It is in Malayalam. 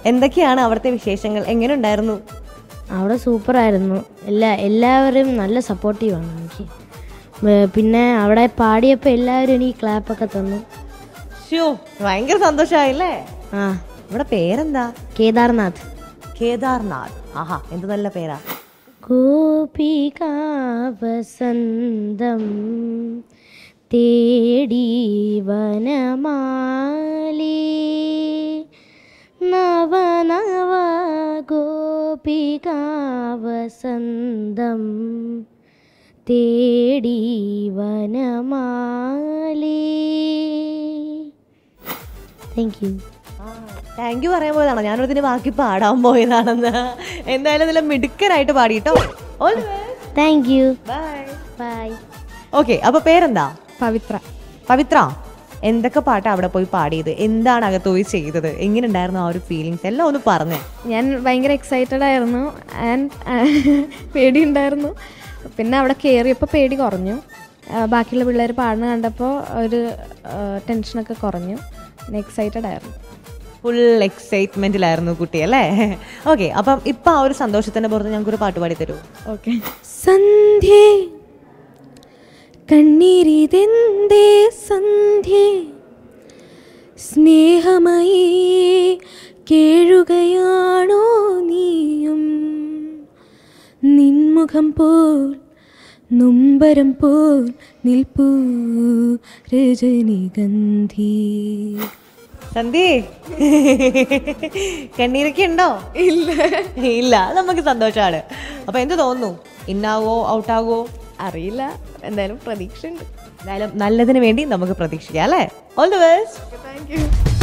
എന്തൊക്കെയാണ് അവിടുത്തെ വിശേഷങ്ങൾ? എങ്ങനെ ഉണ്ടായിരുന്നു? അവിടെ സൂപ്പറായിരുന്നു. എല്ലാവരും നല്ല സപ്പോർട്ടീവാണ് എനിക്ക്. പിന്നെ അവിടെ പാടിയപ്പോൾ എല്ലാവരും എനിക്ക് ക്ലാപ്പൊക്കെ തന്നു. ഭയങ്കര സന്തോഷമായില്ലേ? ആ. ഇവിടെ പേരെന്താ? കേദാർനാഥ്. കേദാർനാഥ്. ആഹാ, എന്ത് നല്ല പേരാ. ഗോപികാ വസന്തം തേടി വനമാലി നവനവ ഗോപികാ വസന്തം തേടി വനമാലി. താങ്ക് യു പറയാൻ പോയതാണോ? ഞാനൊരു ബാക്കി പാടാൻ പോയതാണെന്ന്. എന്തായാലും നല്ല മിടുക്കനായിട്ട് പാടിട്ടോ. Thank you. ബൈ. ഓക്കെ, അപ്പൊ പേരെന്താ? പവിത്ര. പവിത്ര, എന്തൊക്കെ പാട്ടാ അവിടെ പോയി പാടിയത്? എന്താണ് അകത്ത് പോയി ചെയ്തത്? എങ്ങനെ ഉണ്ടായിരുന്നു ആ ഒരു ഫീലിങ്സ്? എല്ലാം ഒന്ന് പറഞ്ഞേ. ഞാൻ ഭയങ്കര എക്സൈറ്റഡ് ആയിരുന്നു ആൻഡ് പേടിയുണ്ടായിരുന്നു. പിന്നെ അവിടെ കയറിയപ്പോൾ പേടി കുറഞ്ഞു. ബാക്കിയുള്ള പിള്ളേർ പാടുന്ന കണ്ടപ്പോൾ ഒരു ടെൻഷനൊക്കെ കുറഞ്ഞു. പിന്നെ എക്സൈറ്റഡ് ആയിരുന്നു. ഫുൾ എക്സൈറ്റ്മെന്റിലായിരുന്നു കുട്ടി അല്ലേ? ഓക്കെ, അപ്പം ഇപ്പം ആ ഒരു സന്തോഷത്തിൻ്റെ പുറത്ത് ഞങ്ങൾക്കൊരു പാട്ട് പാടി തരൂ. ഓക്കെ. സന്ധ്യേ കണ്ണീരിതെന്തേ സന്ധ്യേ സ്നേഹമായി കേഴുകയാണോ നീയും നിൻമുഖം പോൽ നുംബരം പോൽ നിൽപ്പൂ രജനിഗന്ധി. സന്ധ്യേ, കണ്ണീരൊക്കെ ഉണ്ടോ? ഇല്ല, നമുക്ക് സന്തോഷമാണ്. അപ്പൊ എന്ത് തോന്നുന്നു? ഇന്നാവോ ഔട്ടാവോ അറിയില്ല, എന്തായാലും പ്രതീക്ഷയുണ്ട്. എന്തായാലും നല്ലതിന് വേണ്ടി നമുക്ക് പ്രതീക്ഷിക്കാം അല്ലേ? All the best. Thank U.